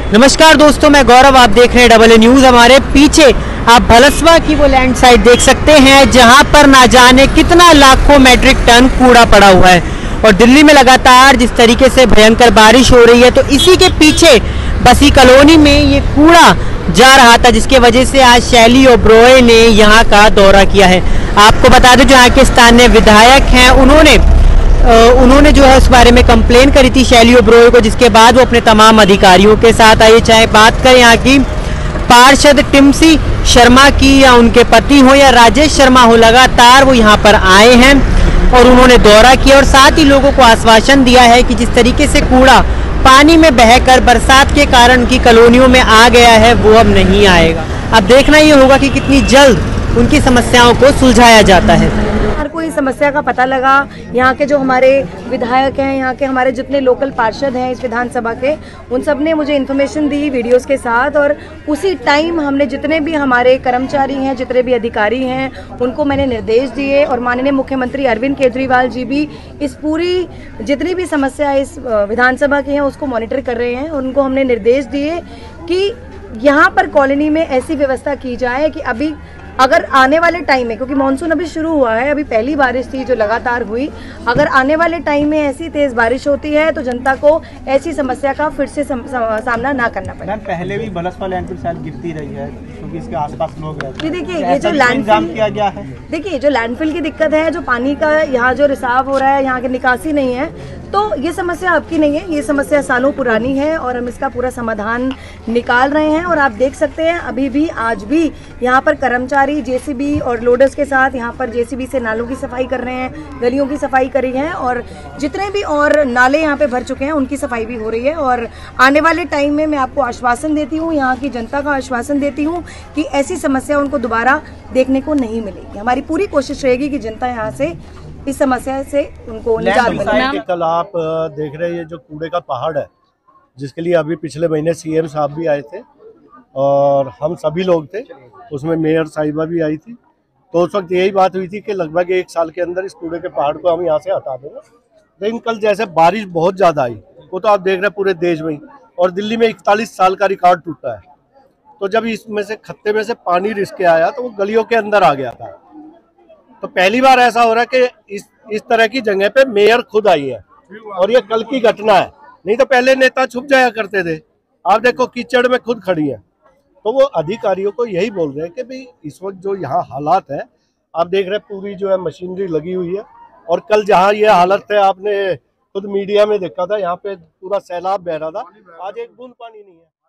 नमस्कार दोस्तों, मैं गौरव, आप देख रहे हैं डबल ए न्यूज़। हमारे पीछे आप भलसवा की वो लैंड साइड देख सकते हैं जहां पर ना जाने कितना लाखों मैट्रिक टन कूड़ा पड़ा हुआ है। और दिल्ली में लगातार जिस तरीके से भयंकर बारिश हो रही है, तो इसी के पीछे बसी कॉलोनी में ये कूड़ा जा रहा था, जिसके वजह से आज शैली ओबरॉय ने यहाँ का दौरा किया है। आपको बता दें, जो यहाँ के स्थानीय विधायक हैं उन्होंने जो है उस बारे में कंप्लेन करी थी शैली ओबरॉय को, जिसके बाद वो अपने तमाम अधिकारियों के साथ आई। चाहे बात करें यहाँ की पार्षद टिम्सी शर्मा की या उनके पति हो या राजेश शर्मा हो, लगातार वो यहाँ पर आए हैं और उन्होंने दौरा किया और साथ ही लोगों को आश्वासन दिया है कि जिस तरीके से कूड़ा पानी में बहकर बरसात के कारण उनकी कॉलोनियों में आ गया है वो अब नहीं आएगा। अब देखना ये होगा कि कितनी जल्द उनकी समस्याओं को सुलझाया जाता है। हर कोई समस्या का पता लगा। यहाँ के जो हमारे विधायक हैं, यहाँ के हमारे जितने लोकल पार्षद हैं इस विधानसभा के, उन सब ने मुझे इन्फॉर्मेशन दी वीडियोस के साथ, और उसी टाइम हमने जितने भी हमारे कर्मचारी हैं, जितने भी अधिकारी हैं, उनको मैंने निर्देश दिए। और माननीय मुख्यमंत्री अरविंद केजरीवाल जी भी इस पूरी जितनी भी समस्या इस विधानसभा की है उसको मॉनिटर कर रहे हैं। उनको हमने निर्देश दिए कि यहाँ पर कॉलोनी में ऐसी व्यवस्था की जाए कि अभी अगर आने वाले टाइम में, क्योंकि मानसून अभी शुरू हुआ है, अभी पहली बारिश थी जो लगातार हुई, अगर आने वाले टाइम में ऐसी तेज बारिश होती है तो जनता को ऐसी समस्या का फिर से सामना ना करना पड़े। पहले भी भलसवा लैंडफिल शायद गिरती रही है क्योंकि इसके आसपास लोग रहते हैं। देखिए ये जो लैंडफिल किया गया है, देखिए जो लैंडफिल की दिक्कत है, जो पानी का यहाँ जो रिसाव हो रहा है, यहाँ की निकासी नहीं है, तो ये समस्या आपकी नहीं है, ये समस्या सालों पुरानी है और हम इसका पूरा समाधान निकाल रहे हैं। और आप देख सकते हैं अभी भी आज भी यहाँ पर कर्मचारी जेसीबी और लोडर्स के साथ यहाँ पर जेसीबी से नालों की सफाई कर रहे हैं, गलियों की सफाई करी है, और जितने भी और नाले यहाँ पे भर चुके हैं उनकी सफाई भी हो रही है। और आने वाले टाइम में मैं आपको आश्वासन देती हूँ, यहाँ की जनता का आश्वासन देती हूँ कि ऐसी समस्या उनको दोबारा देखने को नहीं मिलेगी। हमारी पूरी कोशिश रहेगी कि जनता यहाँ से इस समस्या से उनको निजात मिले। कल आप देख रहे हैं ये जो कूड़े का पहाड़ है, जिसके लिए अभी पिछले महीने सीएम साहब भी आए थे और हम सभी लोग थे, उसमें मेयर साहिबा भी आई थी। तो उस वक्त यही बात हुई थी कि लगभग 1 साल के अंदर इस कूड़े के पहाड़ को हम यहाँ से हटा देंगे। लेकिन कल जैसे बारिश बहुत ज़्यादा आई, वो तो आप देख रहे हैं पूरे देश में ही, और दिल्ली में 41 साल का रिकॉर्ड टूटा है। तो जब इसमें से खत्ते में से पानी रिस के आया तो वो गलियों के अंदर आ गया था। तो पहली बार ऐसा हो रहा है कि इस तरह की जगह पे मेयर खुद आई है, और ये कल की घटना है। नहीं तो पहले नेता छुप जाया करते थे, आप देखो कीचड़ में खुद खड़ी है। तो वो अधिकारियों को यही बोल रहे हैं कि भाई इस वक्त जो यहाँ हालात है, आप देख रहे हैं पूरी जो है मशीनरी लगी हुई है, और कल जहाँ ये हालत है आपने खुद मीडिया में देखा था, यहाँ पे पूरा सैलाब बह रहा था, आज एक बूंद पानी नहीं है।